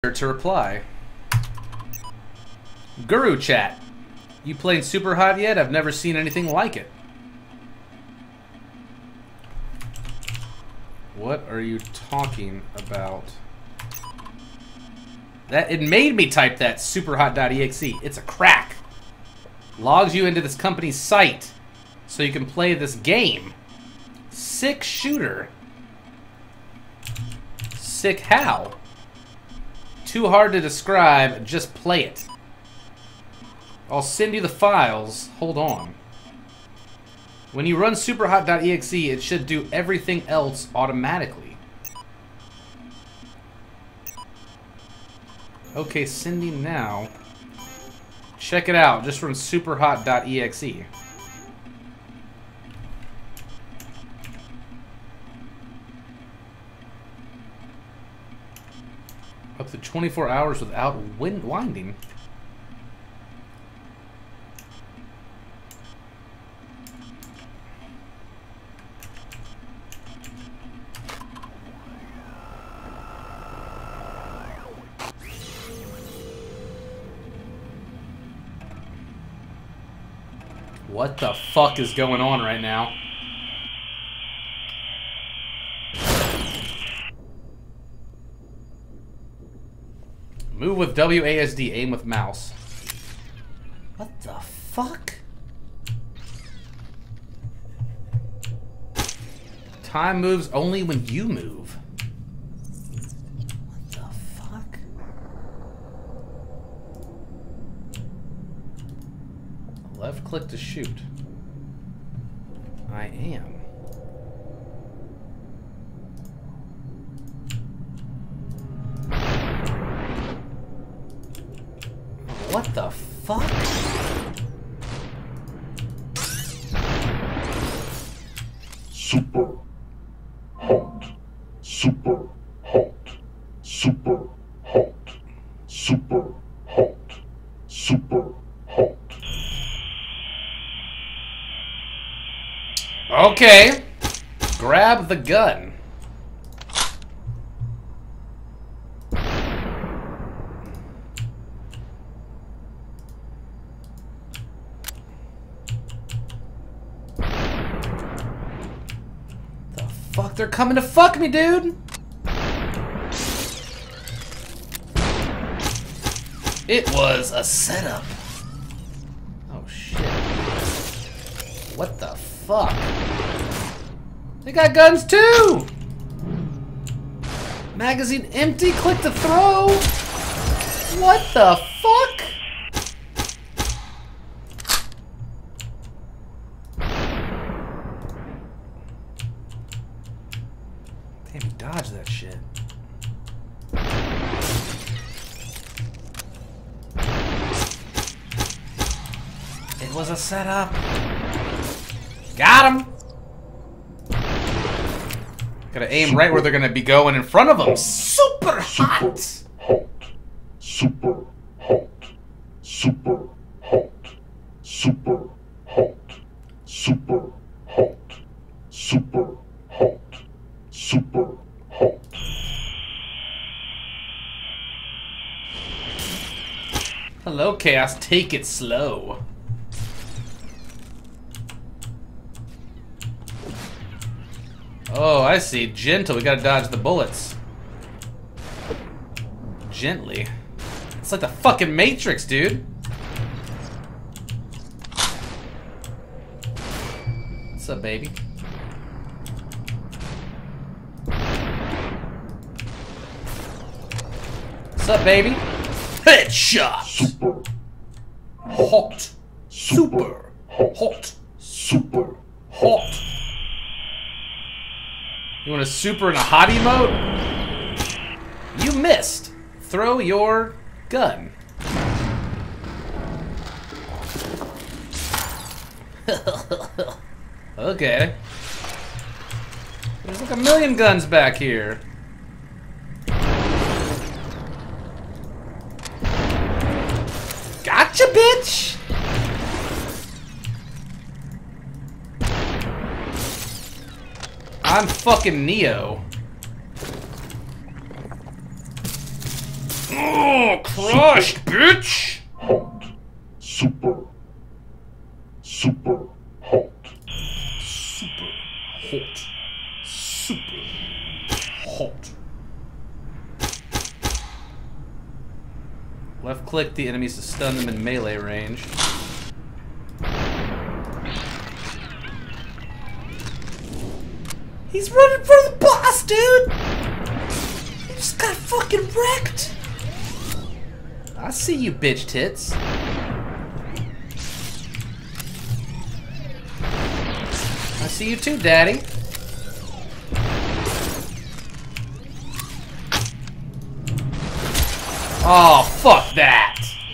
her to reply. Guru chat. You playing Super Hot yet? I've never seen anything like it. What are you talking about? That it made me type that superhot.exe. It's a crack. Logs you into this company's site so you can play this game. Sick shooter. Sick how? Too hard to describe, just play it. I'll send you the files. Hold on. When you run superhot.exe, it should do everything else automatically. Okay, sending now. Check it out. Just run superhot.exe. Up to 24 hours without winding. What the fuck is going on right now? Move with WASD, aim with mouse. What the fuck? Time moves only when you move. What the fuck? Left click to shoot. I am. What the fuck? Super hot. Super hot. Super hot. Super hot. Super hot. Okay. Grab the gun. Fuck, they're coming to fuck me, dude! It was a setup. Oh, shit. What the fuck? They got guns, too! Magazine empty, click to throw! What the fuck? Damn, he dodged that shit. It was a setup. Got him. Gotta aim right where they're gonna be going in front of them. Super hot. Super hot. Super hot. Super hot. Super hot. Super hot. Super hot. Hello, Chaos. Take it slow. Oh, I see. Gentle. We gotta dodge the bullets. Gently. It's like the fucking Matrix, dude. What's up, baby? What's up, baby? Headshot! Super hot. Super hot. Super Hot. You want a super and a hottie mode? You missed. Throw your gun. Okay. There's like a million guns back here. Gotcha, bitch! I'm fucking Neo. Oh, crushed, bitch! Hot. Super. Super hot. Super hot. Super hot. Left click the enemies to stun them in melee range. He's running for the boss, dude! He just got fucking wrecked! I see you, bitch tits. I see you too, daddy. Oh, fuck that!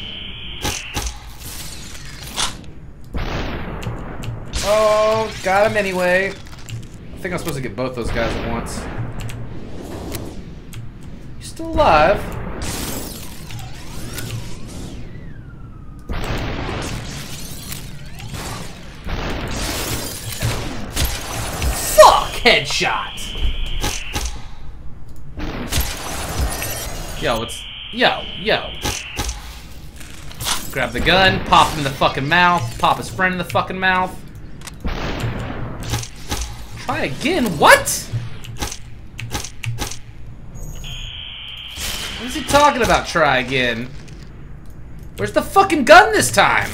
Oh, got him anyway. I think I'm supposed to get both those guys at once. You still alive? Fuck! Headshot! Yo, it's... Yo. Grab the gun, pop him in the fucking mouth, pop his friend in the fucking mouth. Try again? What? What is he talking about, try again? Where's the fucking gun this time?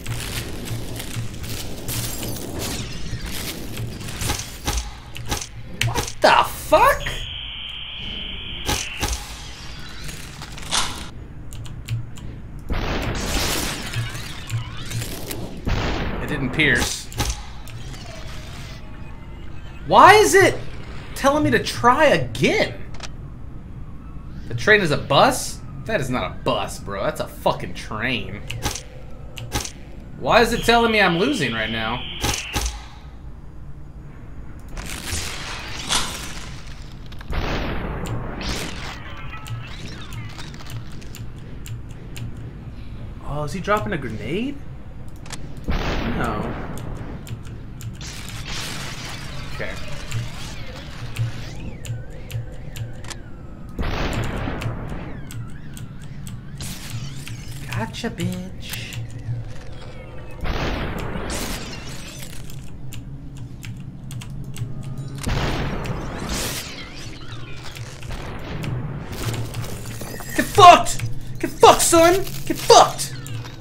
What the fuck? It didn't pierce. Why is it telling me to try again? The train is a bus? That is not a bus, bro. That's a fucking train. Why is it telling me I'm losing right now? Oh, is he dropping a grenade? No. Okay. Gotcha, bitch. Get fucked! Get fucked, son! Get fucked!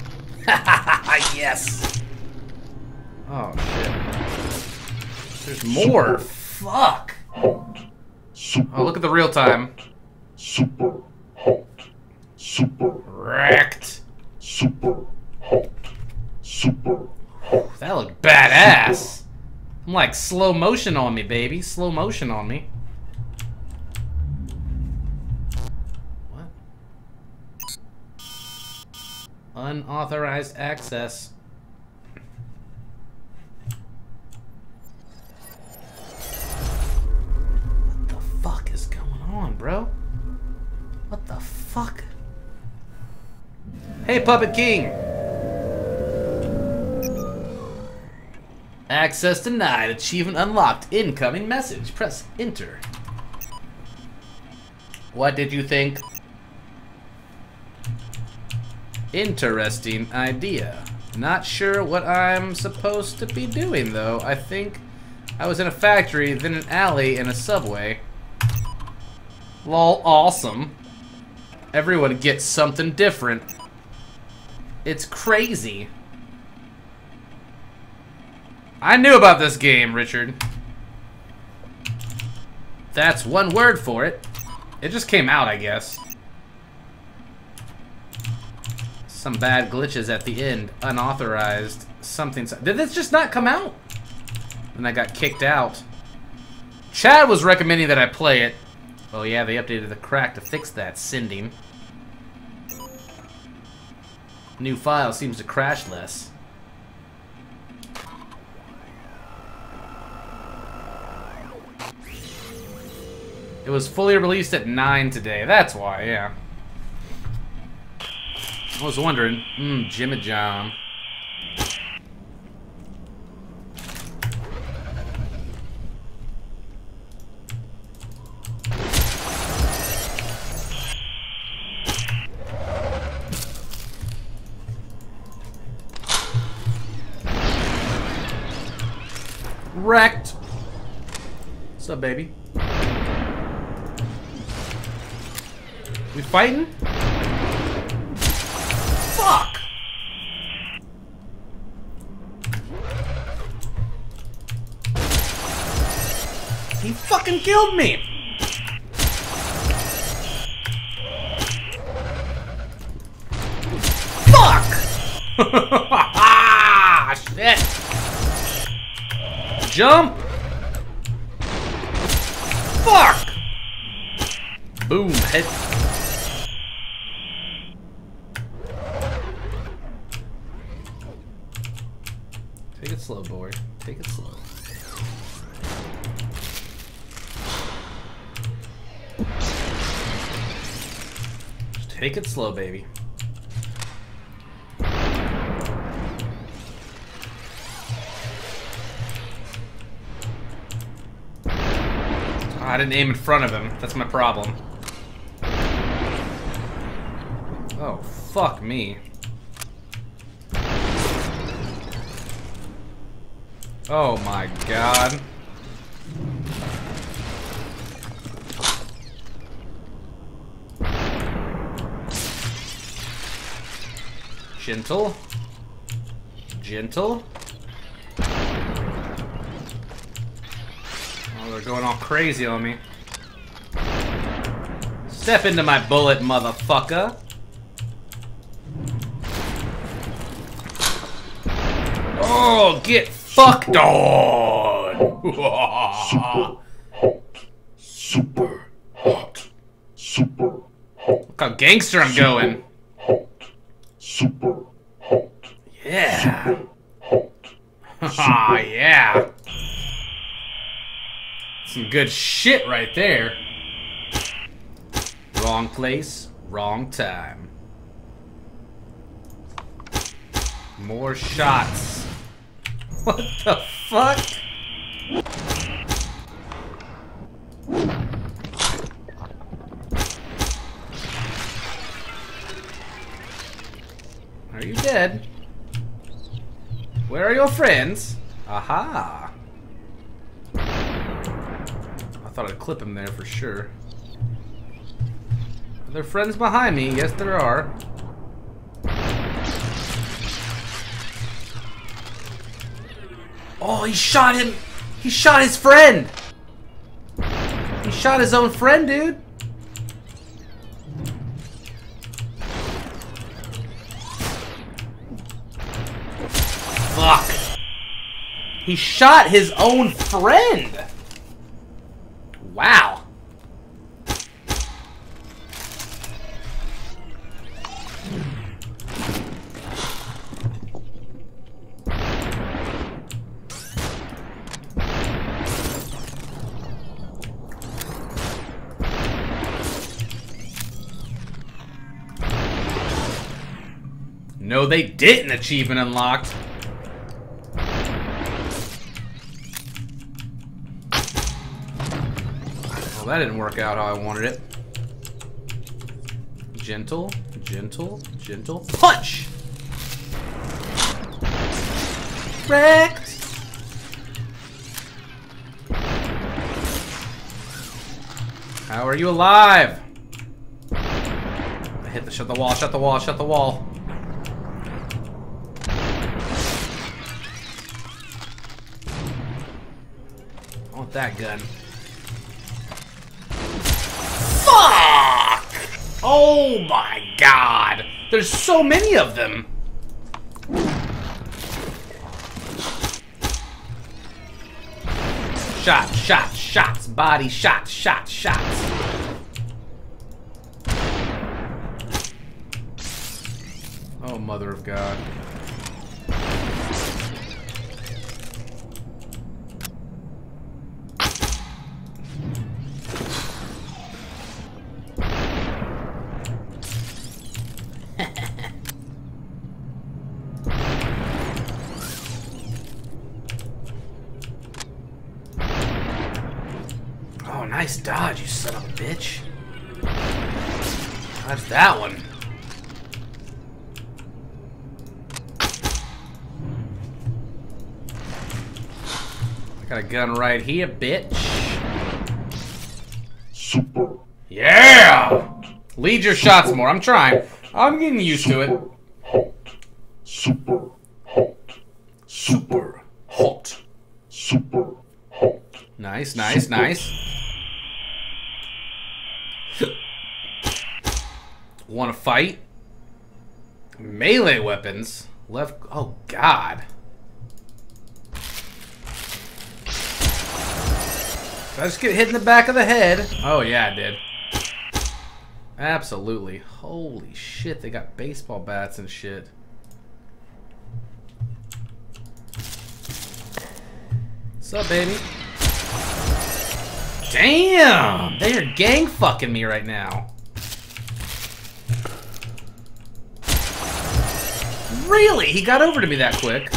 Yes! Oh, shit. There's more. Fuck. Hot. Super. Oh, look at the real time. Super hot. Super. Wrecked. Super hot. Super hot. That looked badass. I'm like slow motion on me, baby. Slow motion on me. What? Unauthorized access. What the fuck is going on, bro? What the fuck? Hey, Puppet King! Access denied. Achievement unlocked. Incoming message. Press enter. What did you think? Interesting idea. Not sure what I'm supposed to be doing, though. I think I was in a factory, then an alley, and a subway. Lol, awesome. Everyone gets something different. It's crazy. I knew about this game, Richard. That's one word for it. It just came out, I guess. Some bad glitches at the end. Unauthorized. Something. Did this just not come out? And I got kicked out. Chad was recommending that I play it. Oh yeah, they updated the crack to fix that. Sending. New file seems to crash less. It was fully released at 9 today. That's why, yeah. I was wondering. Jimmy John. Wrecked. What's up, baby? We fighting? Fuck! He fucking killed me! Fuck! Ah, shit! Jump! Fuck! Boom, head. Take it slow, boy. Take it slow. Just take it slow, baby. I didn't aim in front of him. That's my problem. Oh, fuck me. Oh my god. Gentle. Gentle. Oh, they're going all crazy on me. Step into my bullet, motherfucker. Oh, get fucked on! Super hot. Super hot. Look how gangster I'm going. Hot. Super hot. Yeah. Hot. Haha, yeah. Some good shit right there. Wrong place, wrong time. More shots. What the fuck? Are you dead? Where are your friends? Aha! I thought I'd clip him there for sure. Are there friends behind me? Yes, there are. Oh, he shot him! He shot his friend! He shot his own friend, dude! Fuck! He shot his own friend! Wow. No, they didn't. Achievement unlocked. Well, that didn't work out how I wanted it. Gentle, gentle, gentle. Punch! Wrecked! How are you alive? I hit the shut the wall, shut the wall, shut the wall. I want that gun. Fuck! Oh my god! There's so many of them! Shots, shots, shots, body shots, shots, shots. Oh, mother of God. Oh, nice dodge, you son of a bitch. That's that one. Got a gun right here, bitch. Super. Yeah! Lead your shots more. I'm trying. I'm getting used to it. Hot. Super hot. Super hot. Super hot. Nice, nice, nice. Want to fight? Melee weapons. Left. Oh, God. Did I just get hit in the back of the head? Oh, yeah, I did. Absolutely. Holy shit, they got baseball bats and shit. What's up, baby? Damn! They are gang fucking me right now. Really? He got over to me that quick.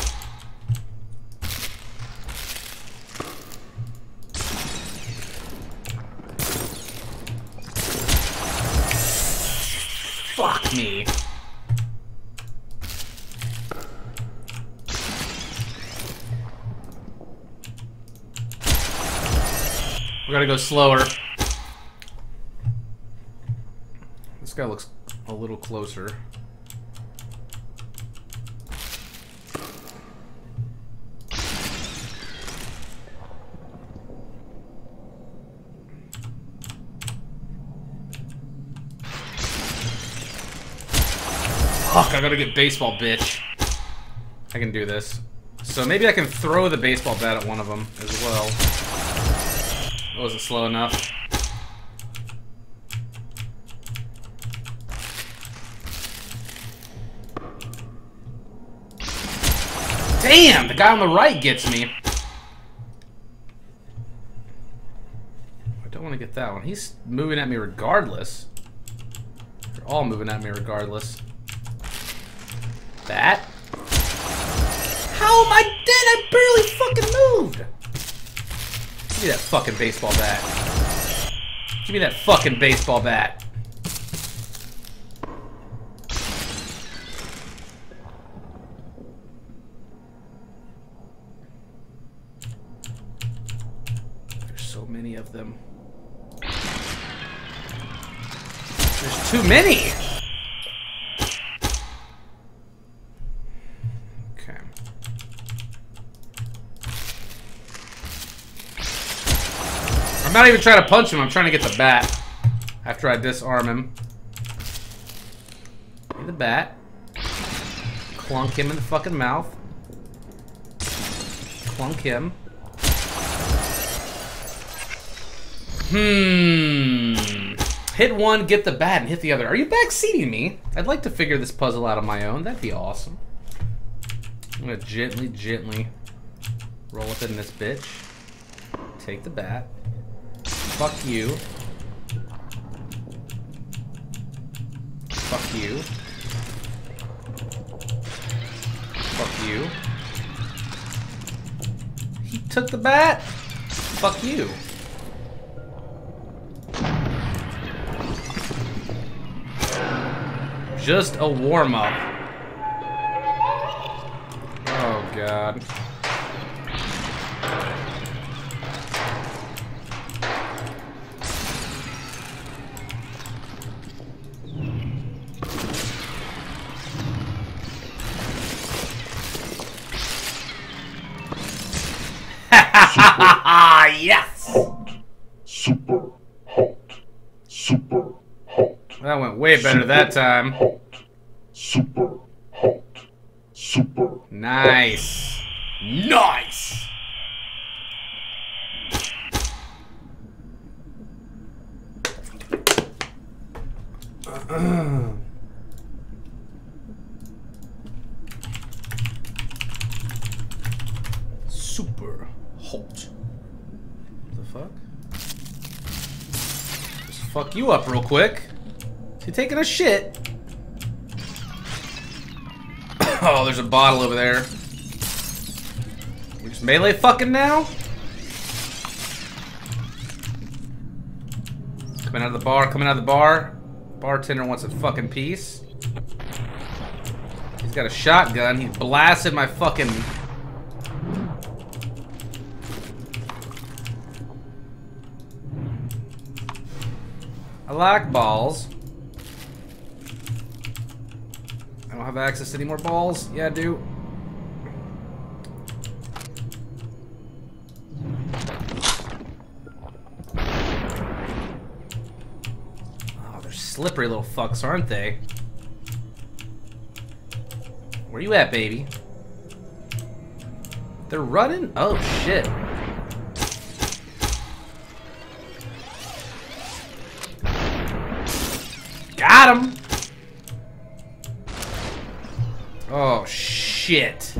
Fuck me. We gotta go slower. This guy looks a little closer. Fuck, I gotta get baseball, bitch. I can do this. So maybe I can throw the baseball bat at one of them as well. That wasn't slow enough. Damn, the guy on the right gets me. I don't want to get that one. He's moving at me regardless. They're all moving at me regardless. That? How am I dead? I barely fucking moved! Give me that fucking baseball bat. Give me that fucking baseball bat. There's so many of them. There's too many! I'm not even trying to punch him, I'm trying to get the bat. After I disarm him. Give me the bat. Clunk him in the fucking mouth. Clunk him. Hit one, get the bat, and hit the other. Are you backseating me? I'd like to figure this puzzle out on my own. That'd be awesome. I'm gonna gently roll within this bitch. Take the bat. Fuck you. Fuck you. Fuck you. He took the bat? Fuck you. Just a warm-up. Oh, God. Yes! Hot. Super hot. Super hot. That went way better that time. Hot. Super hot. Super. Nice. Nice! Super hot. What the fuck? Just fuck you up real quick. You taking a shit? Oh, there's a bottle over there. We just melee fucking now? Coming out of the bar, coming out of the bar. Bartender wants a fucking piece. He's got a shotgun. He blasted my fucking... I like balls. I don't have access to any more balls. Yeah, I do. Oh, they're slippery little fucks, aren't they? Where you at, baby? They're running? Oh, shit. Got him! Oh, shit.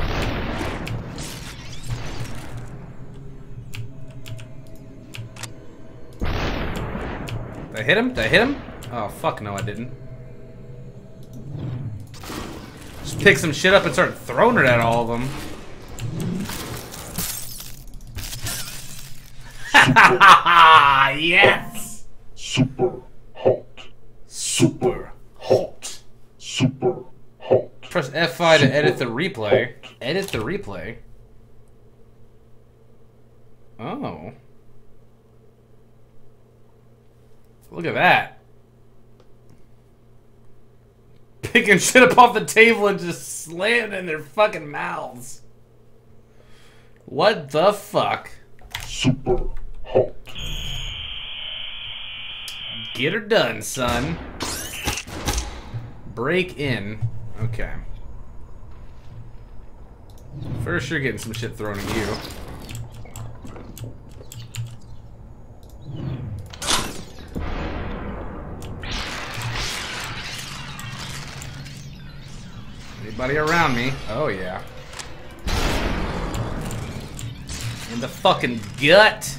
Did I hit him? Did I hit him? Oh, fuck no, I didn't. Just pick some shit up and start throwing it at all of them. Yes! Super hot. Super hot. Super hot. Press F5 to edit the replay. Edit the replay? Oh. Look at that. Picking shit up off the table and just slamming in their fucking mouths. What the fuck? Super hot. Get her done, son. Break in. Okay. First, you're getting some shit thrown at you. Anybody around me? Oh, yeah. In the fucking gut.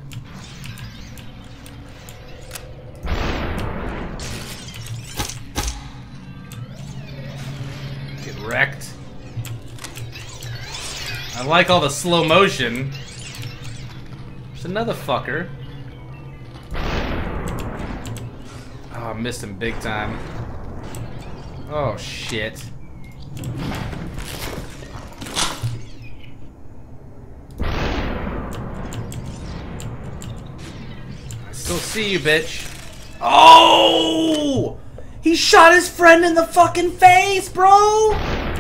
Get wrecked. I like all the slow motion. There's another fucker. Oh, I missed him big time. Oh, shit. I still see you, bitch. Oh! He shot his friend in the fucking face, bro!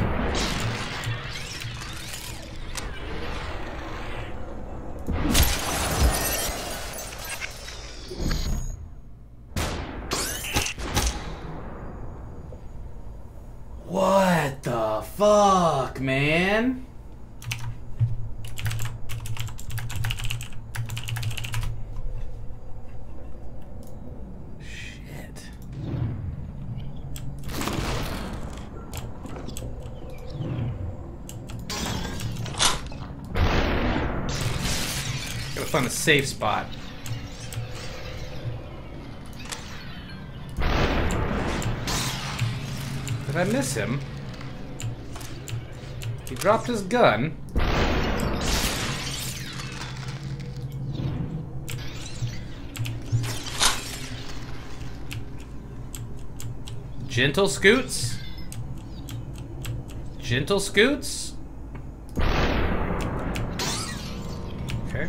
What the fuck, man? Shit. Gotta find a safe spot. Did I miss him? He dropped his gun. Gentle scoots? Gentle scoots? Okay.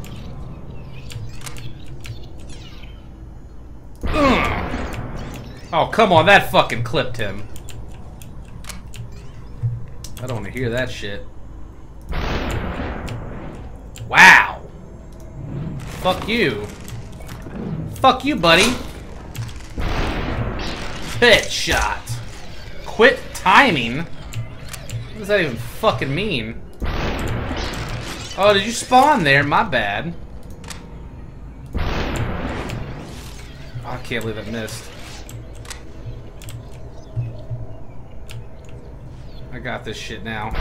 Ugh. Oh, come on, that fucking clipped him. I don't want to hear that shit. Wow. Fuck you. Fuck you, buddy. Pit shot. Quit timing? What does that even fucking mean? Oh, did you spawn there? My bad. Oh, I can't believe I missed. I got this shit now.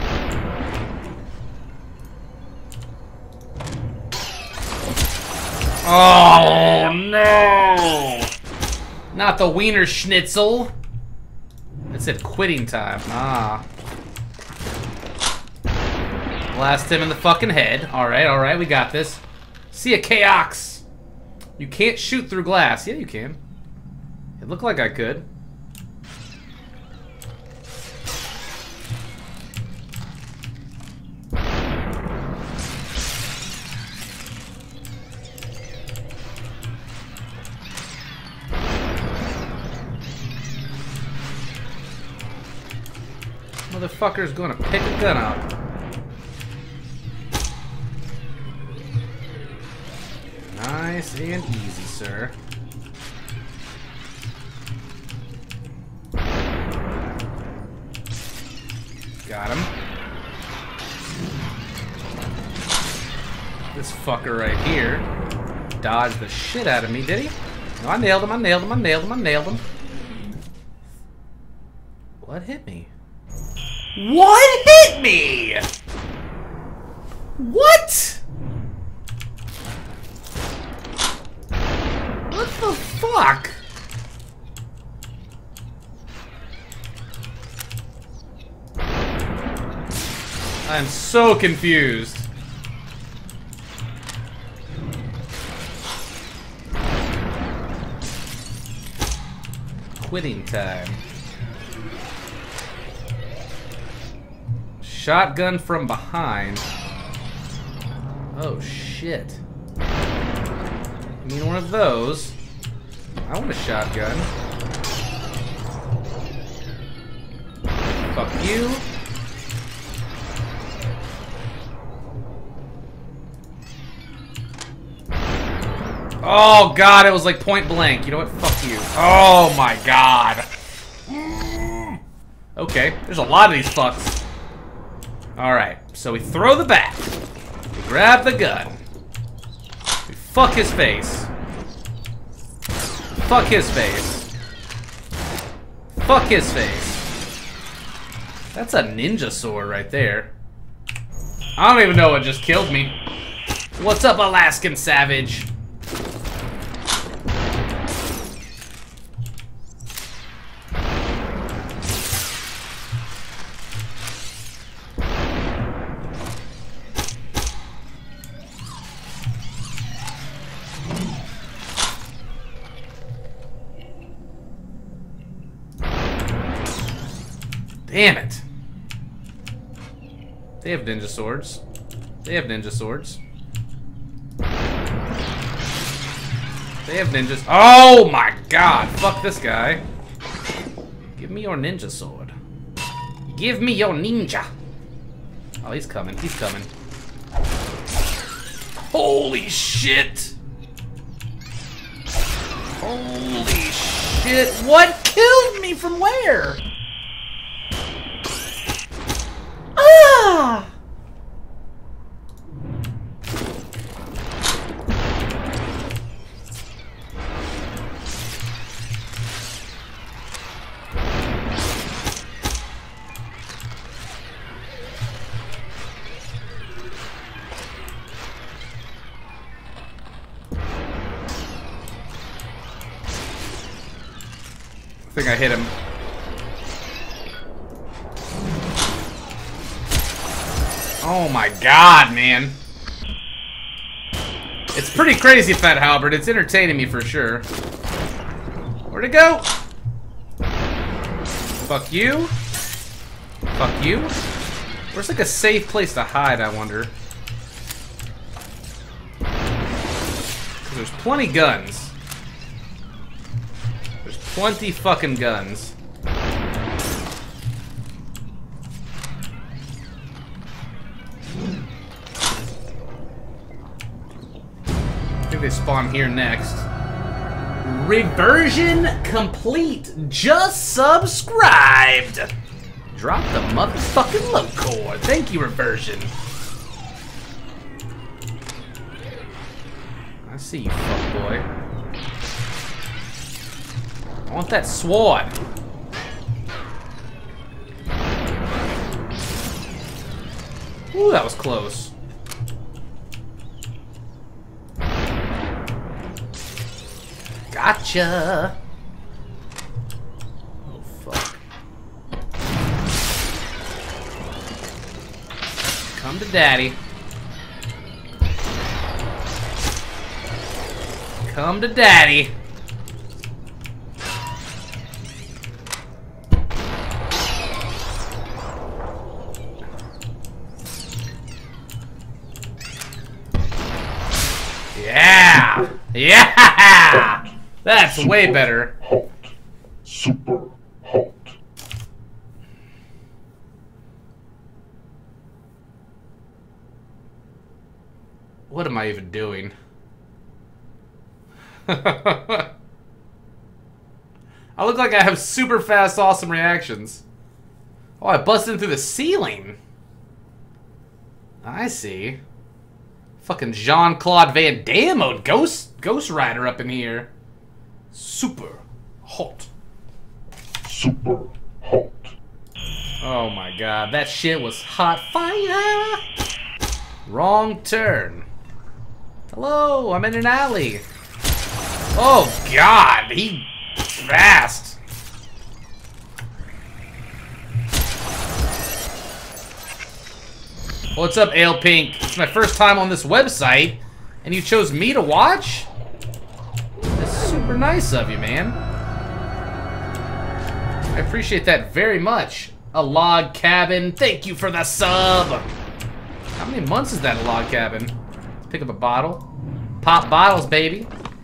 Oh no! Not the wiener schnitzel. It said quitting time. Ah. Blast him in the fucking head. Alright, we got this. See ya, Chaox! You can't shoot through glass. Yeah, you can. It looked like I could. Motherfucker's gonna pick a gun up. Nice and easy, sir. Got him. This fucker right here dodged the shit out of me, did he? No, I nailed him, I nailed him, I nailed him, I nailed him. What hit me? What hit me? What? What the fuck? I'm so confused. Quitting time. Shotgun from behind. Oh shit. I mean one of those. I want a shotgun. Fuck you. Oh god, it was like point blank. You know what? Fuck you. Oh my god. Okay, there's a lot of these fucks. Alright, so we throw the bat. We grab the gun. We fuck his face. Fuck his face. Fuck his face. That's a ninja sword right there. I don't even know what just killed me. What's up, Alaskan Savage? Damn it. They have ninja swords. They have ninja swords. They have ninjas. Oh my god. Fuck this guy. Give me your ninja sword. Give me your ninja. Oh, he's coming. He's coming. Holy shit. Holy shit. What killed me from where? Ah! I think I hit him. Oh my god, man. It's pretty crazy, Fat Halberd. It's entertaining me for sure. Where'd it go? Fuck you. Fuck you. Where's like a safe place to hide, I wonder? 'Cause there's plenty guns. There's plenty fucking guns. I think they spawn here next. Reversion complete. Just subscribed. Drop the motherfucking low cord. Thank you, Reversion. I see you, fuckboy. I want that sword. Ooh, that was close. Gotcha. Oh, fuck. Come to daddy. Come to daddy. Yeah! Yeah! That's Super way better. Hot. Super hot. What am I even doing? I look like I have super fast, awesome reactions. Oh, I busted through the ceiling. I see. Fucking Jean-Claude Van Damme mode. Ghost Rider up in here. Super hot. Super hot. Oh my god, that shit was hot fire. Wrong turn. Hello, I'm in an alley. Oh god, he fast. What's up, Ale Pink? It's my first time on this website, and you chose me to watch? That's super nice of you, man. I appreciate that very much. A log cabin, thank you for the sub. How many months is that, a log cabin? Let's pick up a bottle. Pop bottles, baby.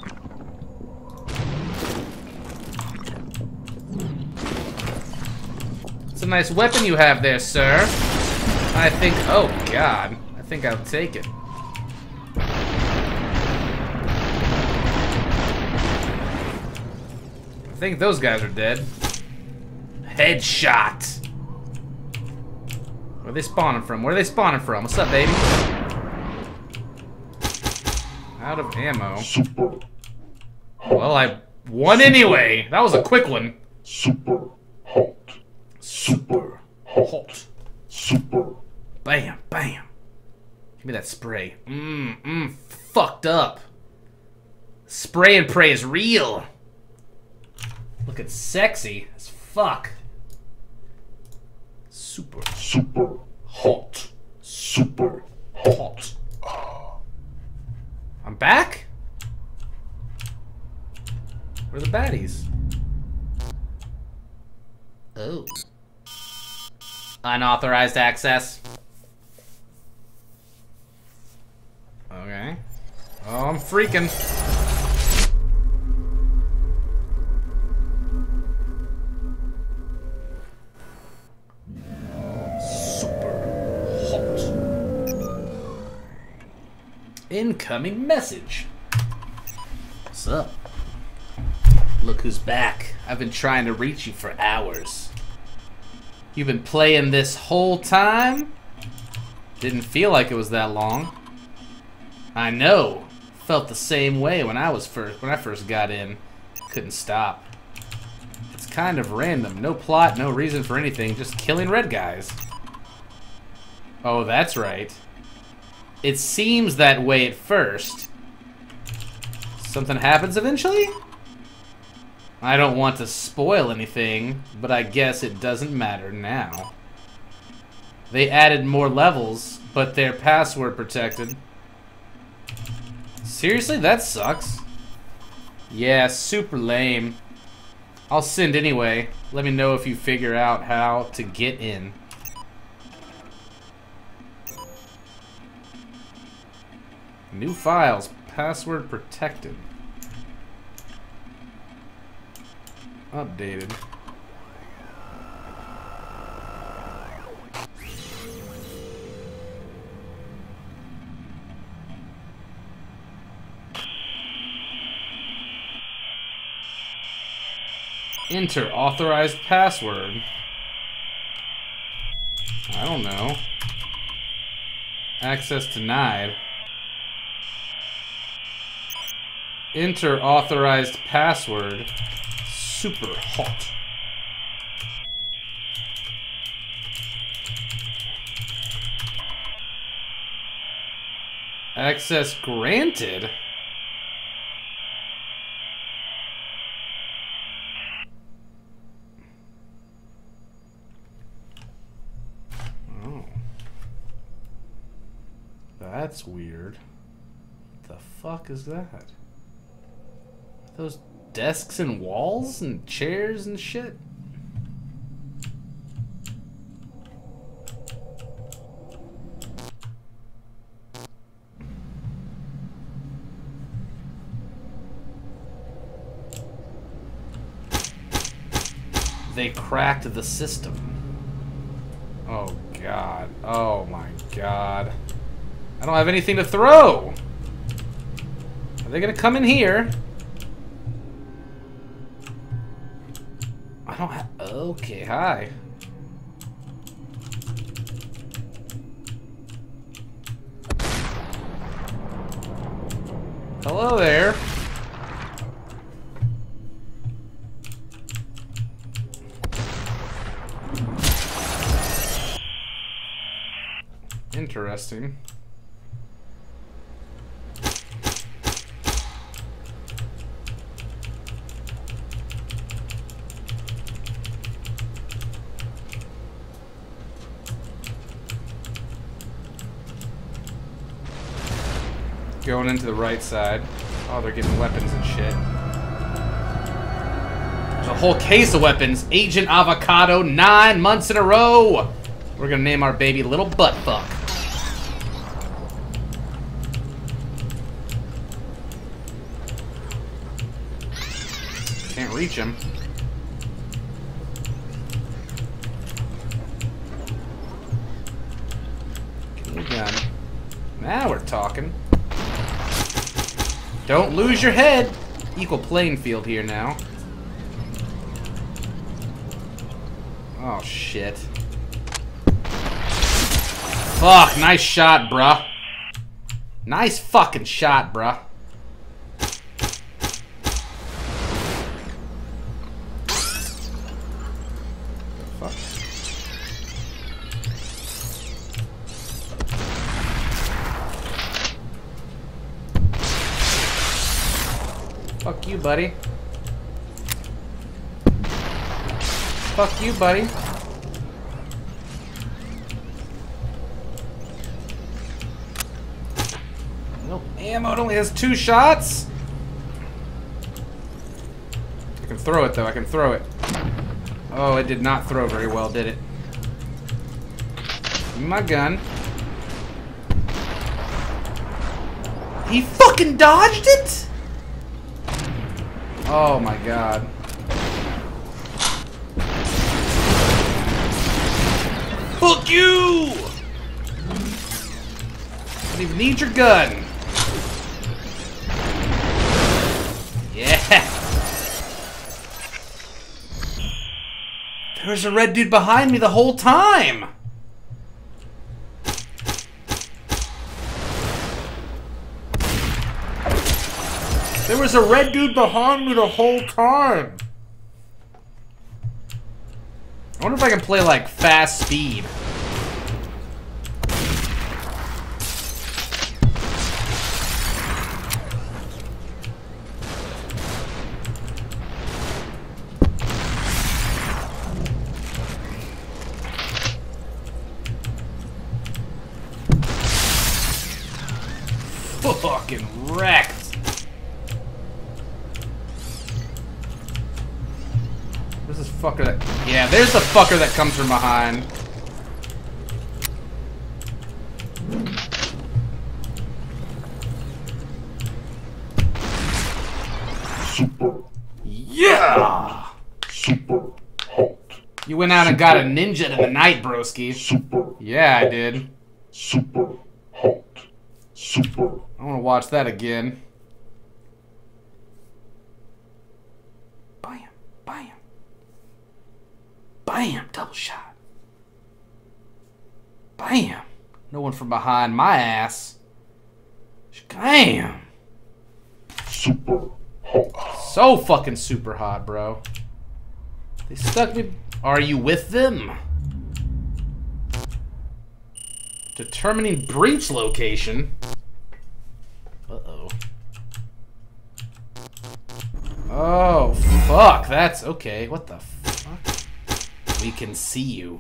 It's a nice weapon you have there, sir. I think, oh god, I think I'll take it. I think those guys are dead. Headshot. Where are they spawning from? Where are they spawning from? What's up, baby? Out of ammo. Super. Well, I won anyway. That was a quick one. Super hot. Super hot. Super. Bam, bam. Give me that spray. Fucked up. Spray and pray is real. Looking sexy as fuck. Super hot. Super hot. I'm back? Where are the baddies? Oh. Unauthorized access. Okay. Oh, I'm freaking. Incoming message. What's up? Look who's back. I've been trying to reach you for hours. You've been playing this whole time? Didn't feel like it was that long. I know. Felt the same way when I first got in. Couldn't stop. It's kind of random. No plot, no reason for anything, just killing red guys. Oh, that's right. It seems that way at first. Something happens eventually? I don't want to spoil anything, but I guess it doesn't matter now. They added more levels, but they're password protected. Seriously? That sucks. Yeah, super lame. I'll send anyway. Let me know if you figure out how to get in. New files, password protected. Updated. Enter authorized password. I don't know. Access denied. Enter authorized password. Super hot. Access granted. Oh. That's weird. What the fuck is that? Those desks and walls and chairs and shit? They cracked the system. Oh god. Oh my god. I don't have anything to throw! Are they gonna come in here? I don't have... Okay, hi. Hello there. Interesting. Going into the right side. Oh, they're getting weapons and shit. There's a whole case of weapons. Agent Avocado, 9 months in a row. We're gonna name our baby Little Buttfuck. Can't reach him. Give me a gun. Now we're talking. Don't lose your head. Equal playing field here now. Oh, shit. Fuck, nice shot, bruh. Nice fucking shot, bruh. Fuck. Fuck you, buddy. Fuck you, buddy. No ammo. It only has 2 shots. I can throw it, though. I can throw it. Oh, it did not throw very well, did it? Give me my gun. He fucking dodged it? Oh my god. Fuck you! I don't even need your gun. Yeah. There was a red dude behind me the whole time. There was a red dude behind me the whole time. I wonder if I can play like fast speed. Fucking wrecked. Where's this fucker that... Yeah, there's the fucker that comes from behind. Super. Yeah! Super hot. You went out and got a ninja to the night, broski. Super. Yeah, I did. Super hot. Super. I want to watch that again. Bam, bam. Bam, double shot. Bam. No one from behind my ass. Bam. Super hot. So fucking super hot, bro. They stuck me. Are you with them? Determining breach location. Uh-oh. Oh, fuck. That's okay. What the fuck? We can see you.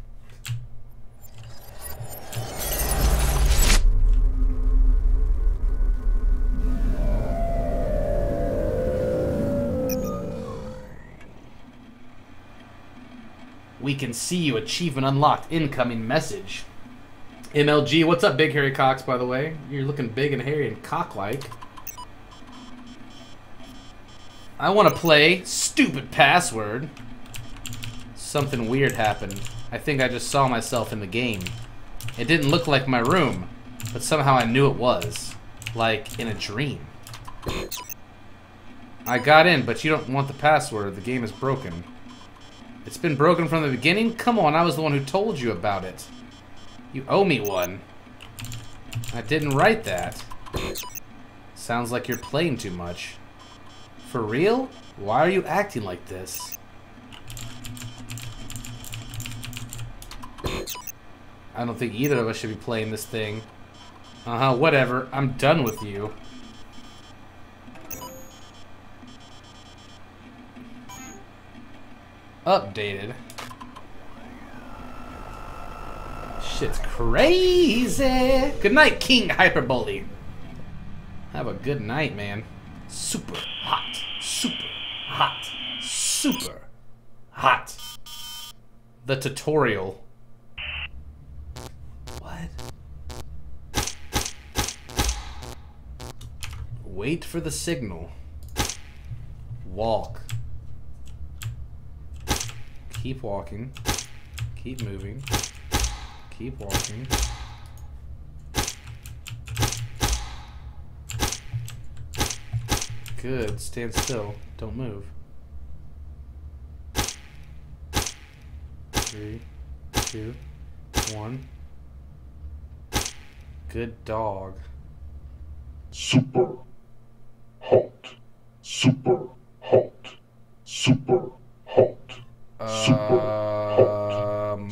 We can see you. Achievement unlocked. Incoming message. MLG, what's up, Big Hairy Cox, by the way? You're looking big and hairy and cock-like. I want to play Stupid Password. Something weird happened. I think I just saw myself in the game. It didn't look like my room, but somehow I knew it was. Like in a dream. I got in, but you don't want the password. The game is broken. It's been broken from the beginning? Come on, I was the one who told you about it. You owe me one. I didn't write that. Sounds like you're playing too much. For real? Why are you acting like this? I don't think either of us should be playing this thing. Uh-huh, whatever. I'm done with you. Updated. Shit's crazy. Good night, King Hyperbole. Have a good night, man. Super hot. Super hot. Super hot. The tutorial. What? Wait for the signal. Walk. Keep walking. Keep moving. Keep walking. Good. Stand still. Don't move. 3, 2, 1. Good dog. Super hot. Super hot. Super hot. Super hot.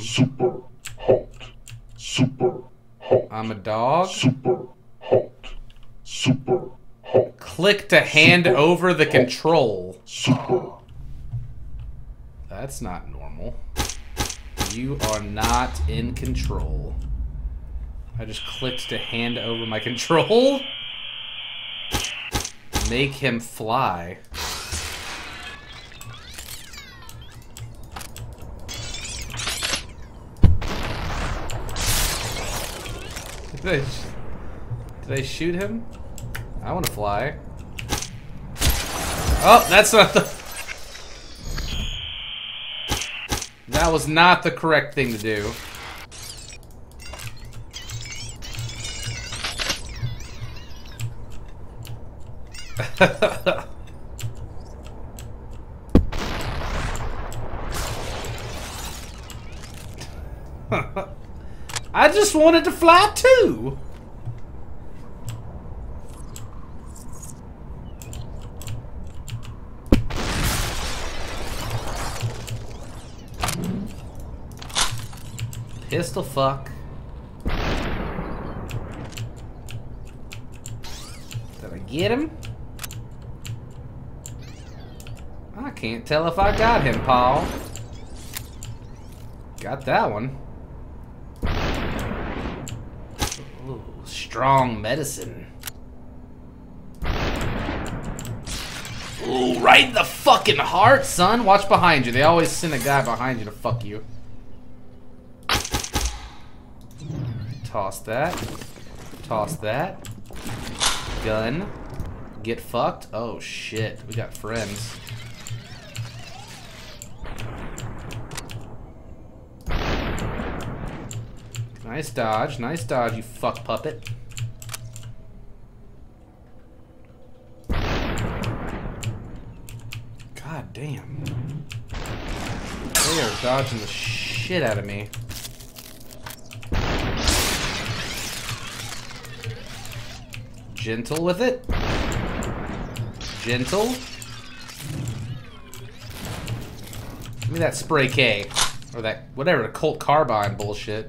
Super hot. I'm a dog. Super hot. Super hot. Click to hand over the control. Super. That's not normal. You are not in control. I just clicked to hand over my control. Make him fly. Did I shoot him? I want to fly. Oh, that's not the... That was not the correct thing to do. I just wanted to fly too. Pistol fuck. Did I get him? I can't tell if I got him, Paul. Got that one. Ooh, strong medicine. Ooh, right in the fucking heart, son. Watch behind you. They always send a guy behind you to fuck you. Toss that. Toss that. Gun. Get fucked. Oh shit, we got friends. Nice dodge, you fuck puppet. God damn. They are dodging the shit out of me. Gentle with it. Gentle. Give me that spray K. Or that, whatever, the Colt Carbine bullshit.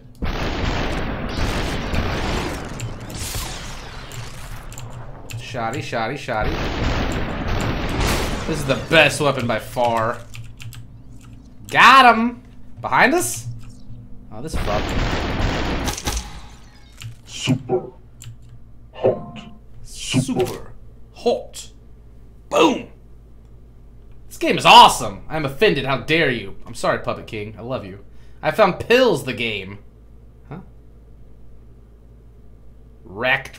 Shoddy, shoddy, shoddy. This is the best weapon by far. Got him! Behind us? Oh, this fucked. Super hot. Super hot. Boom! This game is awesome. I'm offended. How dare you? I'm sorry, Puppet King. I love you. I found Pills the game. Huh? Wrecked.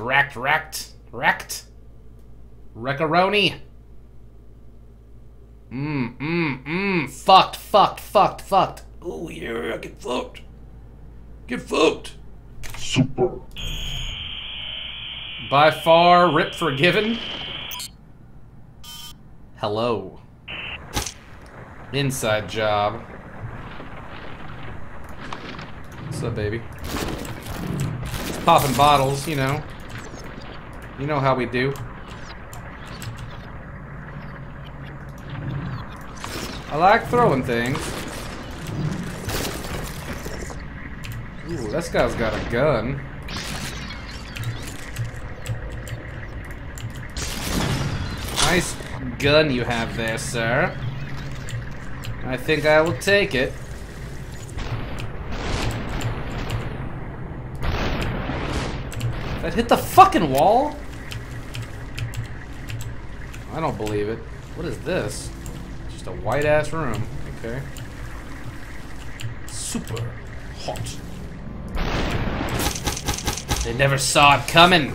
Wreckaroni. Fucked. Oh yeah, get fucked. Get fucked. Super. By far, Rip Forgiven. Hello. Inside job. What's up, baby? Popping bottles, you know. You know how we do. I like throwing things. Ooh, this guy's got a gun. Nice gun you have there, sir. I think I will take it. That hit the fucking wall? I don't believe it. What is this? Just a white-ass room. Okay. Super hot. They never saw it coming.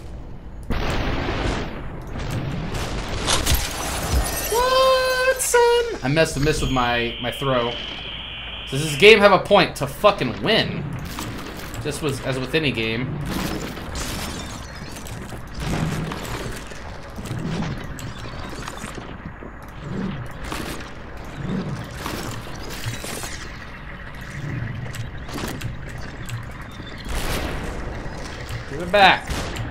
What, son? I must have missed with my throw. Does this game have a point to fucking win? Just as with any game. Give it back.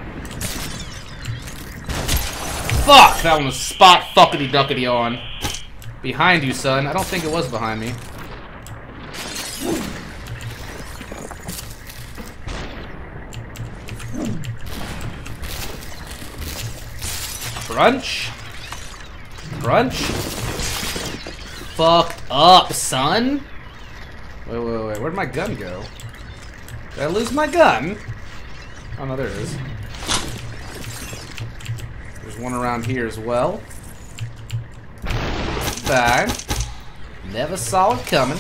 Fuck! That one was spot fuckity duckity on. Behind you, son. I don't think it was behind me. Crunch. Crunch. Fucked up, son. Wait. Where'd my gun go? Did I lose my gun? Oh, no, there it is. There's one around here as well. Fine. Never saw it coming.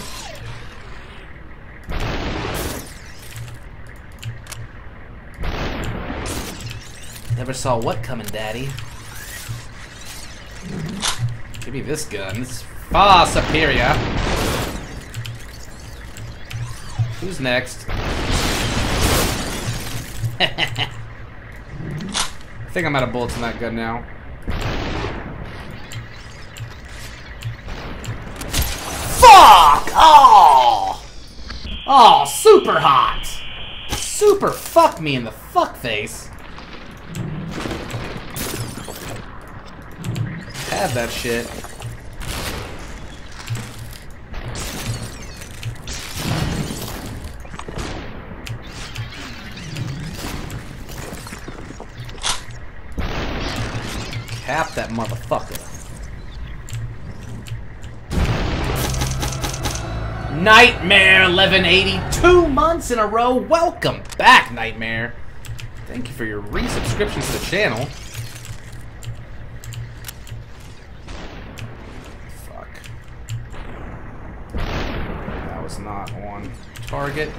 Never saw what coming, Daddy? Give me this gun. It's far superior. Who's next? I think I'm out of bullets in that gun now. Fuck! Oh! Oh, super hot! Super fuck me in the fuck face. Have that shit. Cap that motherfucker. Nightmare 1180, 2 months in a row. Welcome back, Nightmare. Thank you for your resubscription to the channel. Fuck. That was not on target.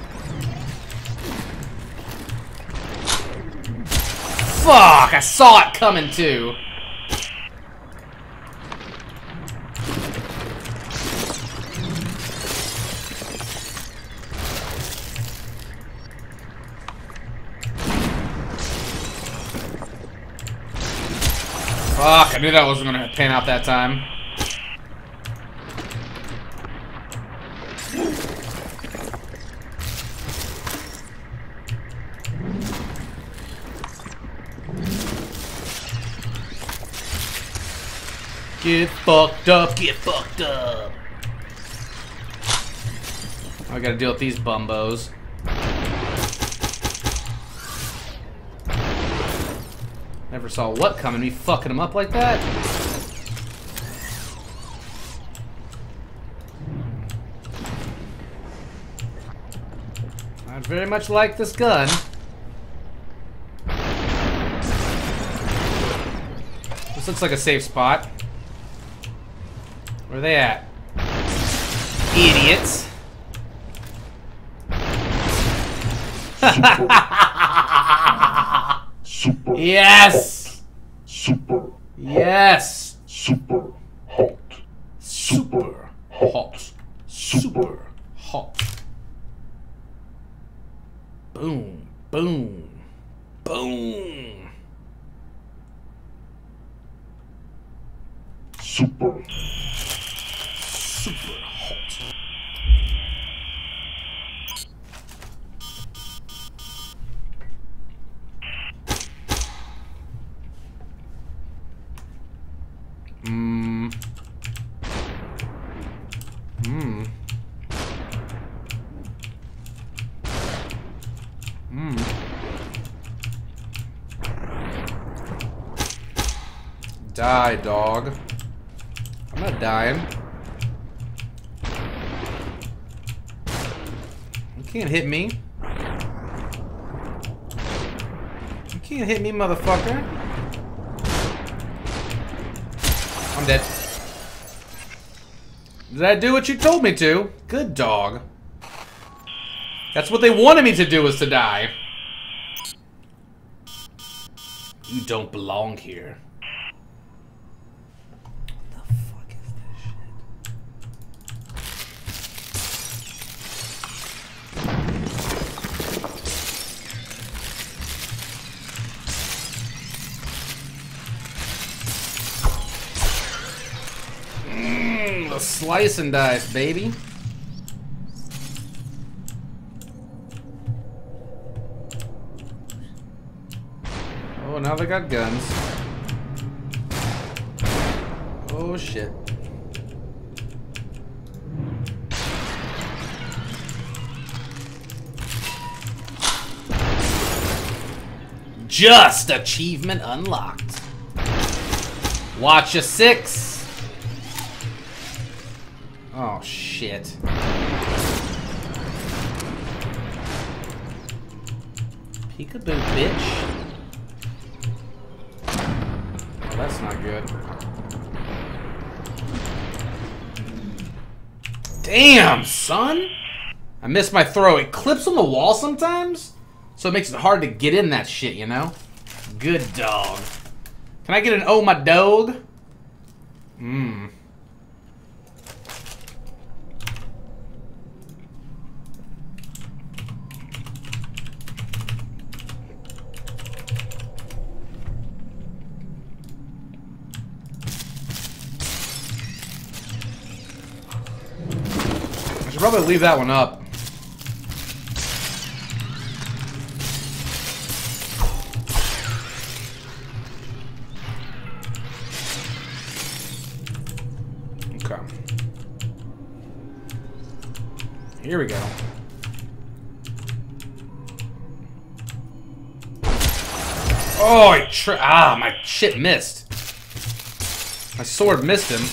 Fuck! I saw it coming too. Fuck, I knew that wasn't gonna pan out that time. Get fucked up, get fucked up. I gotta deal with these bumbos. Never saw what coming, me fucking them up like that. I very much like this gun. This looks like a safe spot. Where are they at? Idiots. Super. Yes! Super. Yes! Super hot. Super hot. Super hot. Boom. Boom. Boom. Super. Super hot. Mmm. Mmm. Mmm. Die, dog. I'm not dying. You can't hit me. You can't hit me, motherfucker. I'm dead. Did I do what you told me to? Good dog. That's what they wanted me to do, was to die. You don't belong here. What the fuck is this shit? The slice and dice, baby. Oh, now they got guns. Oh, shit. Just achievement unlocked. Watch a 6. Oh, shit. Peekaboo, bitch. Oh, that's not good. Damn, son! I missed my throw. It clips on the wall sometimes, so it makes it hard to get in that shit, you know? Good dog. Can I get an oh my dog? Mmm. I should probably leave that one up. Okay. Here we go. Oh, my shit missed. My sword missed him.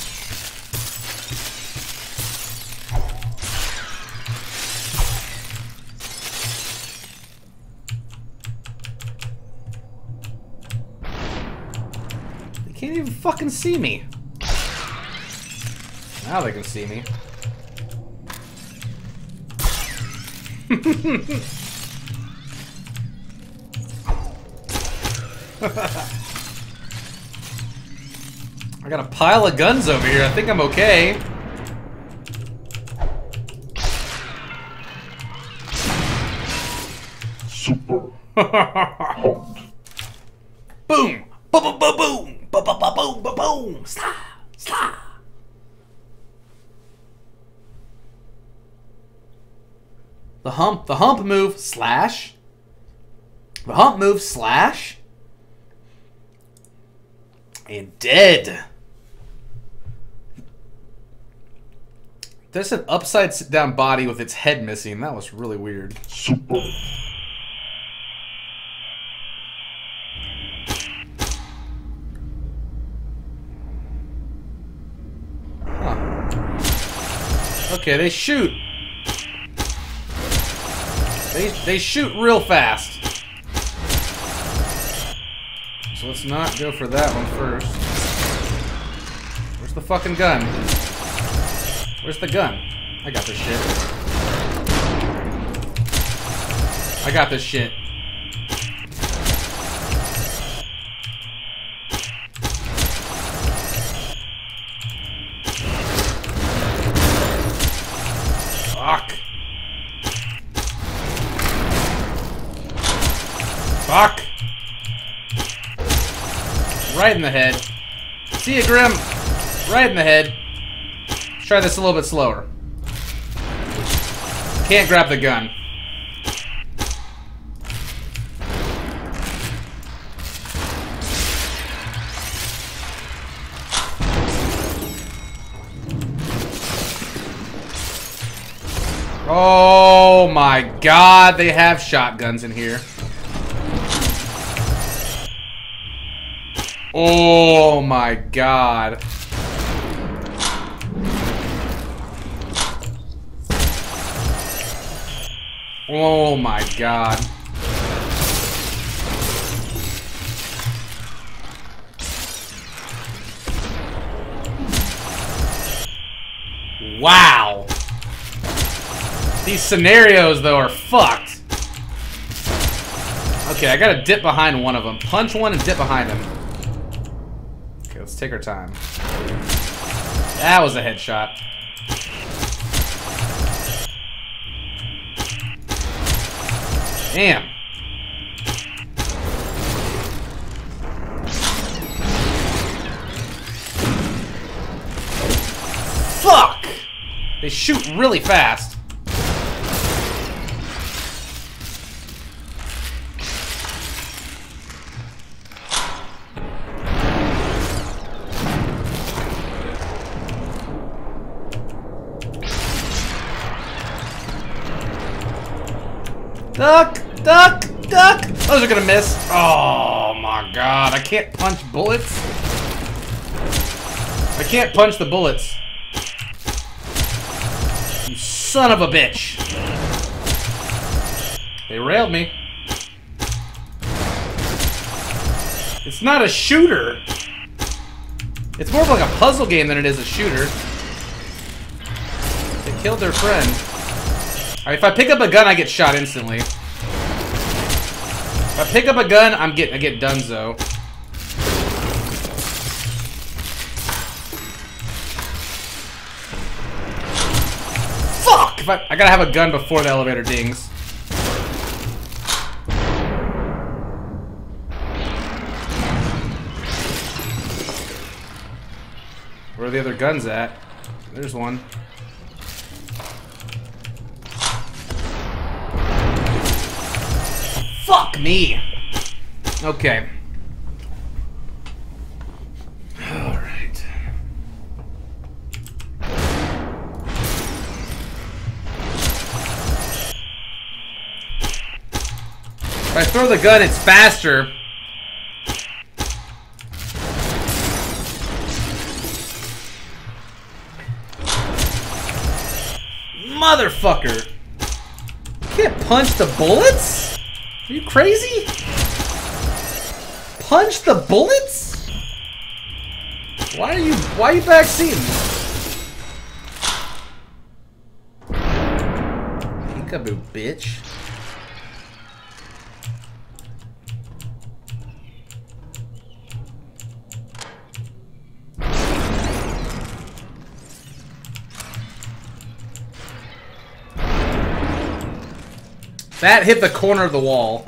They can't even fucking see me. Now they can see me. I got a pile of guns over here. I think I'm okay. Super hot. Boom! Boom! Boom! Boom! Boom! Boom! Boom! Boom! Boom! Boom! Sla! Sla! The hump move, slash. The hump move, slash. And dead. There's an upside down body with its head missing. That was really weird. Super. Huh. Okay, they shoot. They shoot real fast. So let's not go for that one first. Where's the fucking gun? Where's the gun? I got this shit. I got this shit. Fuck. Fuck. Right in the head. See ya, Grim. Right in the head. Let's try this a little bit slower. Can't grab the gun. Oh my god, they have shotguns in here. Oh my god. Oh my god. Wow. These scenarios, though, are fucked. Okay, I gotta dip behind one of them. Punch one and dip behind him. Okay, let's take our time. That was a headshot. Damn. Fuck! They shoot really fast. Duck! Duck! Duck! Those are gonna miss. Oh my god, I can't punch bullets. I can't punch the bullets. You son of a bitch. They railed me. It's not a shooter. It's more of like a puzzle game than it is a shooter. They killed their friend. Alright, if I pick up a gun, I get shot instantly. If I pick up a gun, I get donezo. Fuck! I gotta have a gun before the elevator dings. Where are the other guns at? There's one. Fuck me! Okay. Alright. If I throw the gun, it's faster. Motherfucker! You can't punch the bullets? Are you crazy? Punch the bullets? Why are you backseating? Peekaboo, bitch. That hit the corner of the wall.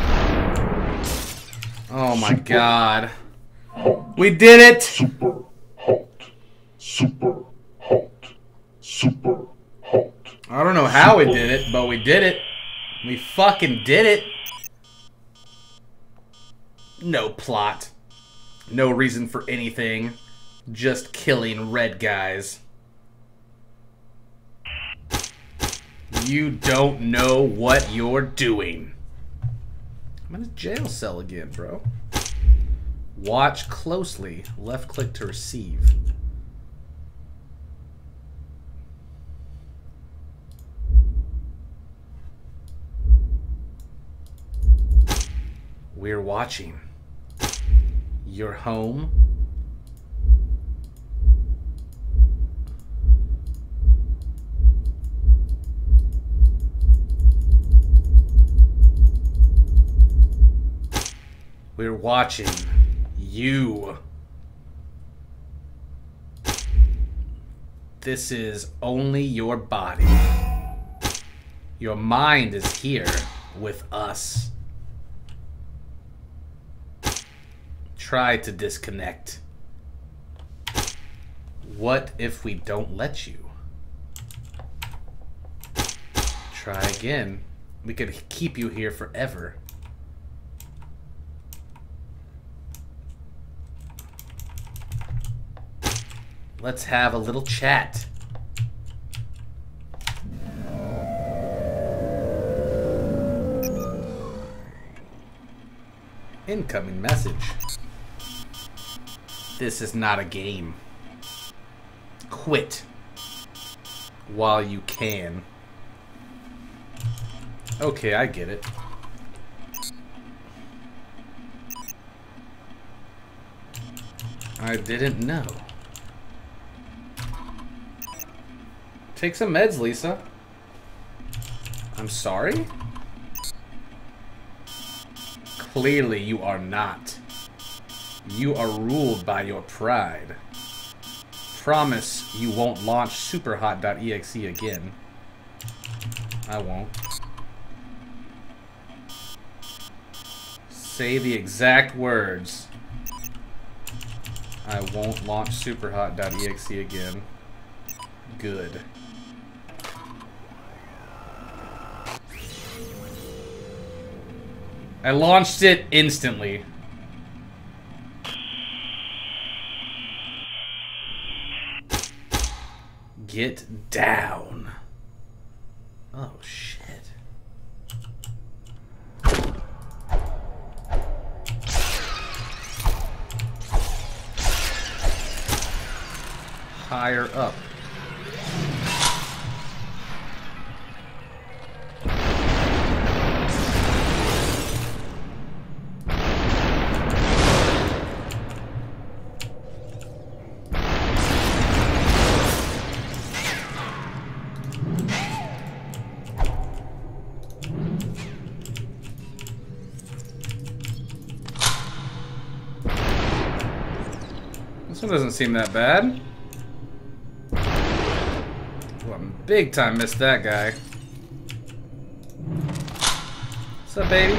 Oh my god. We did it! Super hot. Super hot. Super hot. I don't know how we did it, but we did it. We fucking did it. No plot. No reason for anything. Just killing red guys. You don't know what you're doing. I'm in a jail cell again, bro. Watch closely. Left click to receive. We're watching. You're home. We're watching you. This is only your body. Your mind is here with us. Try to disconnect. What if we don't let you? Try again. We could keep you here forever. Let's have a little chat. Incoming message. This is not a game. Quit while you can. Okay, I get it. I didn't know. Take some meds, Lisa. I'm sorry? Clearly you are not. You are ruled by your pride. Promise you won't launch superhot.exe again. I won't. Say the exact words. I won't launch superhot.exe again. Good. I launched it instantly. Get down. Oh, shit. Higher up. This one doesn't seem that bad. Well, I big time missed that guy. What's up, baby?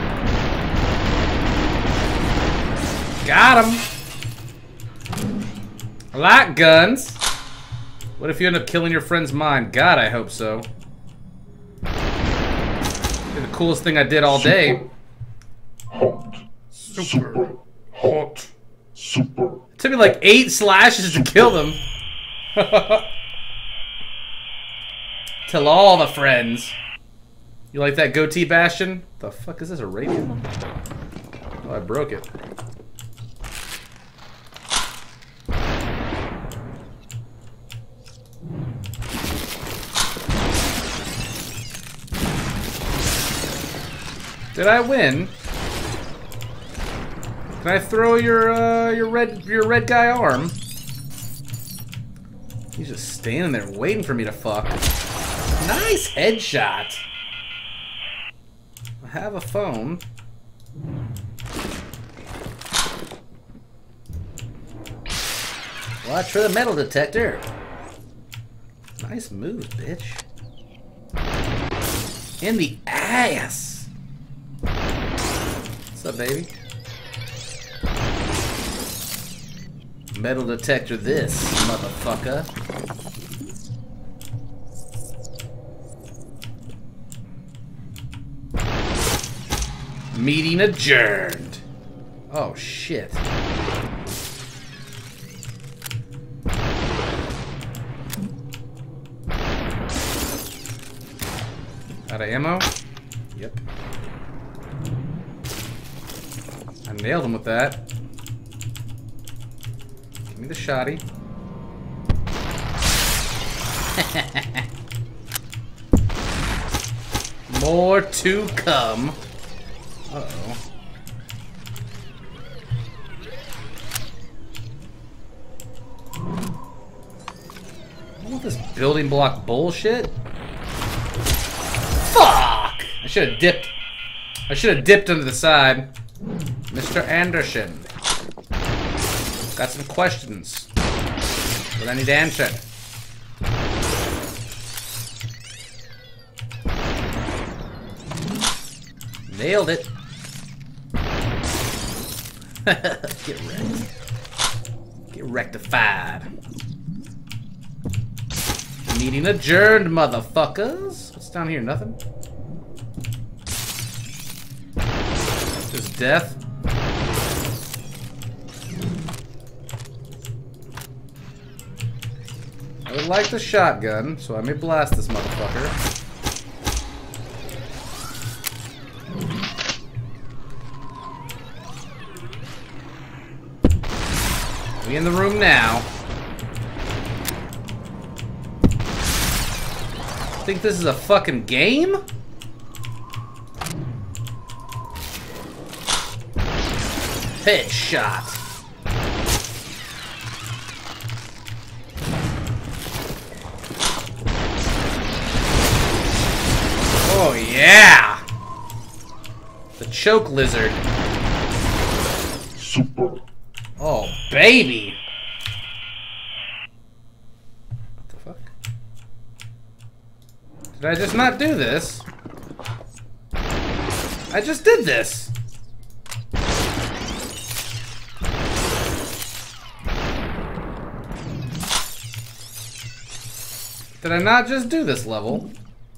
Got him! I like guns. What if you end up killing your friend's mind? God, I hope so. It'd be the coolest thing I did all day. Super hot. Super. It took me like 8 slashes to kill them. Tell all the friends. You like that goatee, Bastion? The fuck is this, a radio? Oh, I broke it. Did I win? Can I throw your red guy arm? He's just standing there waiting for me to fuck. Nice headshot. I have a phone. Watch for the metal detector. Nice move, bitch. In the ass. What's up, baby? Metal detector this, motherfucker. Meeting adjourned. Oh, shit. Out of ammo? Yep. I nailed him with that. Give me the shotty. More to come. Uh-oh. I want this building block bullshit. Fuck! I should have dipped. I should have dipped onto the side. Mr. Anderson. Got some questions that I need answered. Nailed it. Get wrecked. Get rectified. Meeting adjourned, motherfuckers. What's down here? Nothing? Just death. I would like the shotgun, so I may blast this motherfucker. We in the room now. Think this is a fucking game? Headshot. Oh yeah! The choke lizard. Super. Oh baby! What the fuck? Did I just not do this? I just did this! Did I not just do this level?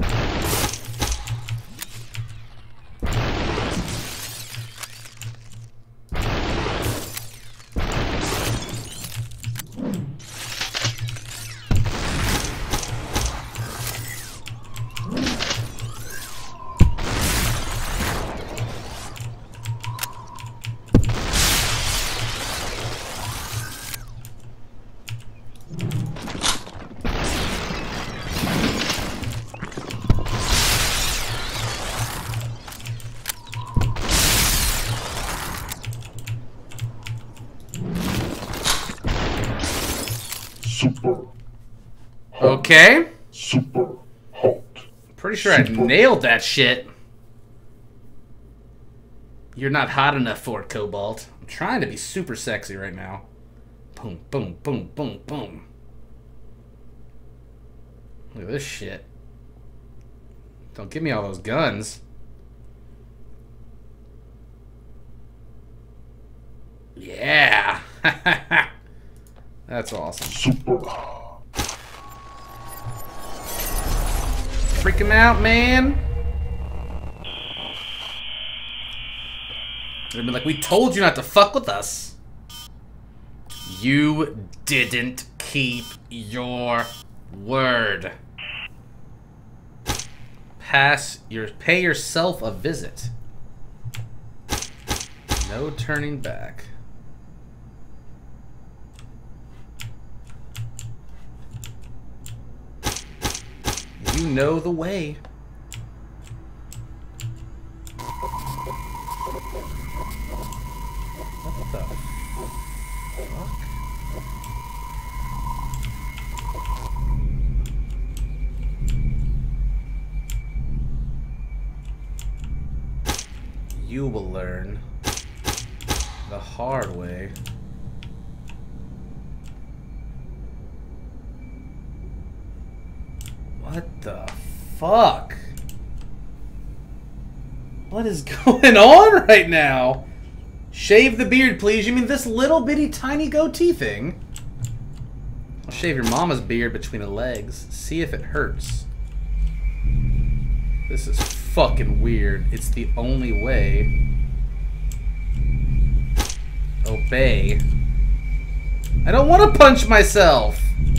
Super. Okay. Super hot. Pretty sure I nailed that shit. You're not hot enough for it, Cobalt. I'm trying to be super sexy right now. Boom, boom, boom, boom, boom. Look at this shit. Don't give me all those guns. Yeah. That's awesome. Super. Freak him out, man. They'd be like, we told you not to fuck with us. You didn't keep your word. Pay yourself a visit. No turning back. You know the way. What the fuck? You will learn the hard way. What the fuck? What is going on right now? Shave the beard, please. You mean this little bitty tiny goatee thing? I'll shave your mama's beard between the legs. See if it hurts. This is fucking weird. It's the only way. Obey. I don't want to punch myself.